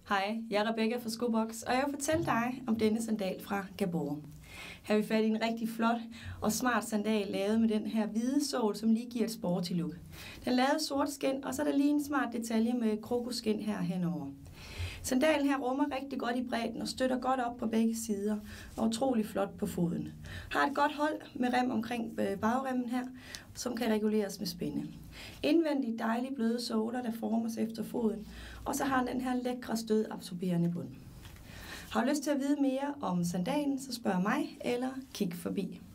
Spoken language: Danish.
Hej, jeg er Rebecca fra Skobox, og jeg vil fortælle dig om denne sandal fra Gabor. Her har vi fat i en rigtig flot og smart sandal lavet med den her hvide sål, som lige giver et sporty look. Den er lavet sort skind, og så er der lige en smart detalje med krokoskind her henover. Sandalen her rummer rigtig godt i bredden og støtter godt op på begge sider og utrolig flot på foden. Har et godt hold med rem omkring bagremmen her, som kan reguleres med spænde. Indvendigt dejlige bløde såler, der former sig efter foden, og så har den her lækre stødabsorberende bund. Har du lyst til at vide mere om sandalen, så spørg mig eller kig forbi.